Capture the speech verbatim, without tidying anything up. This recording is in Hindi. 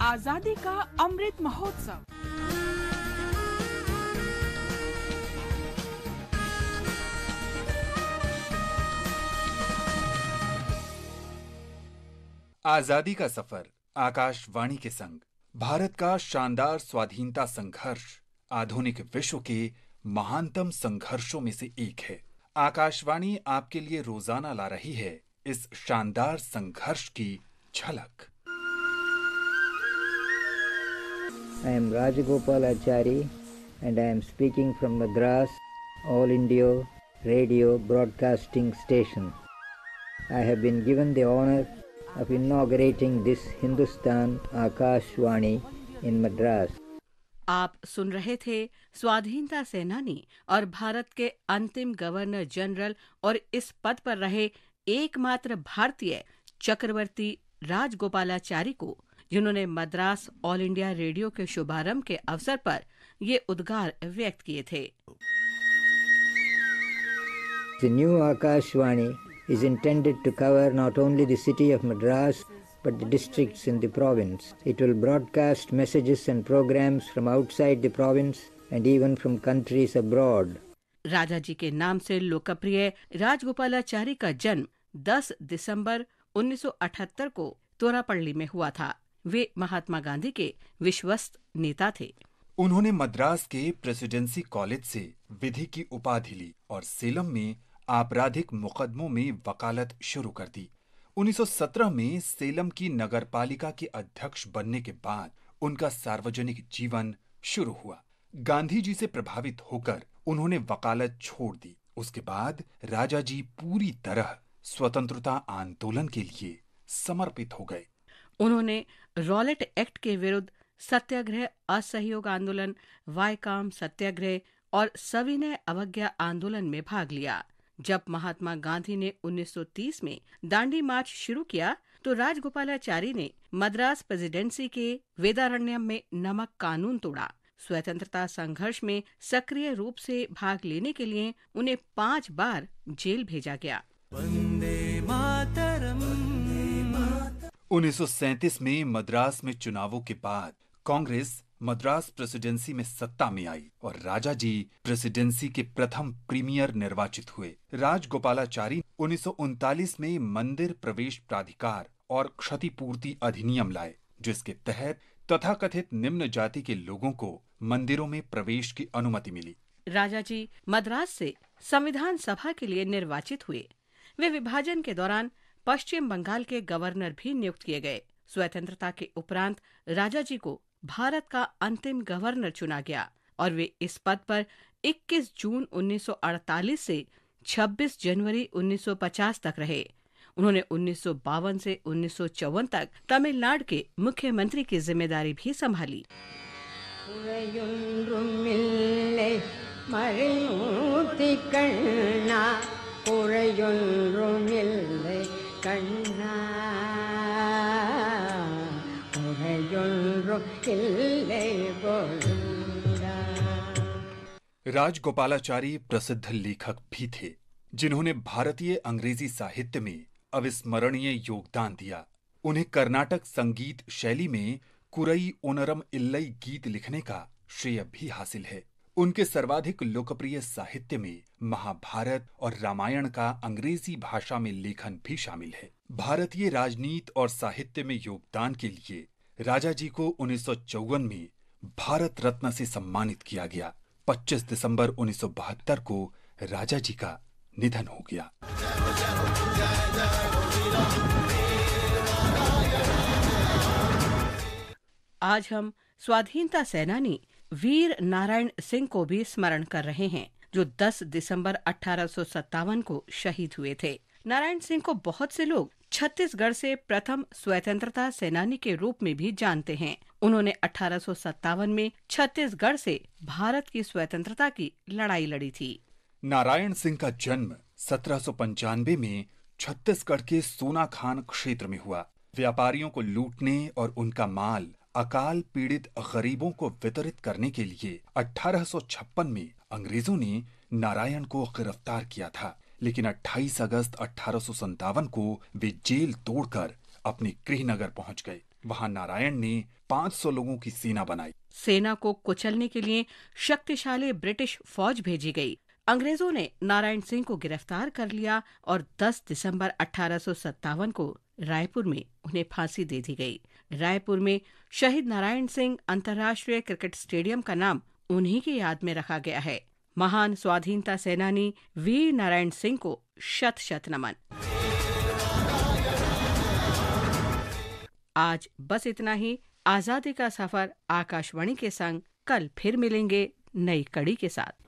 आजादी का अमृत महोत्सव। आजादी का सफर आकाशवाणी के संग भारत का शानदार स्वाधीनता संघर्ष आधुनिक विश्व के महानतम संघर्षों में से एक है। आकाशवाणी आपके लिए रोजाना ला रही है इस शानदार संघर्ष की झलक। I am Rajagopalachari and I am speaking from Madras All India Radio Broadcasting Station. I have been given the honor of inaugurating this Hindustan Akashvani in Madras. आप सुन रहे थे स्वाधीनता सेनानी और भारत के अंतिम गवर्नर जनरल और इस पद पर रहे एकमात्र भारतीय चक्रवर्ती राजगोपालाचारी को, जिन्होंने मद्रास ऑल इंडिया रेडियो के शुभारंभ के अवसर पर ये उद्गार व्यक्त किए थे। The new Akashvani is intended to cover not only the city of Madras but the districts in the province. It will broadcast messages and programs from outside the province and even from countries abroad. राजा जी के नाम से लोकप्रिय राजगोपालाचारी का जन्म दस दिसंबर उन्नीस सौ अठहत्तर को तोरापल्ली में हुआ था। वे महात्मा गांधी के विश्वस्त नेता थे। उन्होंने मद्रास के प्रेसिडेंसी कॉलेज से विधि की उपाधि ली और सेलम में आपराधिक मुकदमों में वकालत शुरू कर दी। उन्नीस सौ सत्रह में सेलम की नगरपालिका के अध्यक्ष बनने के बाद उनका सार्वजनिक जीवन शुरू हुआ। गांधी जी से प्रभावित होकर उन्होंने वकालत छोड़ दी। उसके बाद राजा जी पूरी तरह स्वतंत्रता आंदोलन के लिए समर्पित हो गए। उन्होंने रॉलेट एक्ट के विरुद्ध सत्याग्रह, असहयोग आंदोलन, वायकाम सत्याग्रह और सविनय अवज्ञा आंदोलन में भाग लिया। जब महात्मा गांधी ने उन्नीस सौ तीस में दांडी मार्च शुरू किया तो राजगोपालाचारी ने मद्रास प्रेसिडेंसी के वेदारण्यम में नमक कानून तोड़ा। स्वतंत्रता संघर्ष में सक्रिय रूप से भाग लेने के लिए उन्हें पांच बार जेल भेजा गया। उन्नीस सौ सैंतीस में मद्रास में चुनावों के बाद कांग्रेस मद्रास प्रेसिडेंसी में सत्ता में आई और राजा जी प्रेसिडेंसी के प्रथम प्रीमियर निर्वाचित हुए। राजगोपालाचारी उन्नीस सौ उनतालीस में मंदिर प्रवेश प्राधिकार और क्षतिपूर्ति अधिनियम लाए, जिसके तहत तथाकथित निम्न जाति के लोगों को मंदिरों में प्रवेश की अनुमति मिली। राजा जी मद्रास से संविधान सभा के लिए निर्वाचित हुए। वे विभाजन के दौरान पश्चिम बंगाल के गवर्नर भी नियुक्त किए गए। स्वतंत्रता के उपरांत राजा जी को भारत का अंतिम गवर्नर चुना गया और वे इस पद पर इक्कीस जून उन्नीस सौ अड़तालीस से छब्बीस जनवरी उन्नीस सौ पचास तक रहे। उन्होंने उन्नीस सौ बावन से उन्नीस सौ चौवन तक तमिलनाडु के मुख्यमंत्री की जिम्मेदारी भी संभाली। राजगोपालाचारी प्रसिद्ध लेखक भी थे, जिन्होंने भारतीय अंग्रेजी साहित्य में अविस्मरणीय योगदान दिया। उन्हें कर्नाटक संगीत शैली में कुरई ओनरम इल्लई गीत लिखने का श्रेय भी हासिल है। उनके सर्वाधिक लोकप्रिय साहित्य में महाभारत और रामायण का अंग्रेजी भाषा में लेखन भी शामिल है। भारतीय राजनीति और साहित्य में योगदान के लिए राजा जी को उन्नीस सौ चौवन में भारत रत्न से सम्मानित किया गया। पच्चीस दिसंबर उन्नीस सौ बहत्तर को राजा जी का निधन हो गया। आज हम स्वाधीनता सेनानी वीर नारायण सिंह को भी स्मरण कर रहे हैं, जो दस दिसंबर अठारह सौ सत्तावन को शहीद हुए थे। नारायण सिंह को बहुत से लोग छत्तीसगढ़ से प्रथम स्वतंत्रता सेनानी के रूप में भी जानते हैं। उन्होंने अठारह सौ सत्तावन में छत्तीसगढ़ से भारत की स्वतंत्रता की लड़ाई लड़ी थी। नारायण सिंह का जन्म सत्रह सौ पंचानवे में छत्तीसगढ़ के सोनाखान क्षेत्र में हुआ। व्यापारियों को लूटने और उनका माल अकाल पीड़ित गरीबों को वितरित करने के लिए अठारह सौ छप्पन में अंग्रेजों ने नारायण को गिरफ्तार किया था, लेकिन अट्ठाईस अगस्त अठारह सौ सत्तावन को वे जेल तोड़कर अपने गृहनगर पहुंच गए। वहां नारायण ने पाँच सौ लोगों की सेना बनाई। सेना को कुचलने के लिए शक्तिशाली ब्रिटिश फौज भेजी गई। अंग्रेजों ने नारायण सिंह को गिरफ्तार कर लिया और दस दिसंबर अठारह सौ सत्तावन को रायपुर में उन्हें फांसी दे दी गई। रायपुर में शहीद नारायण सिंह अंतर्राष्ट्रीय क्रिकेट स्टेडियम का नाम उन्हीं की याद में रखा गया है। महान स्वाधीनता सेनानी वीर नारायण सिंह को शत शत नमन। आज बस इतना ही। आजादी का सफर आकाशवाणी के संग कल फिर मिलेंगे नई कड़ी के साथ।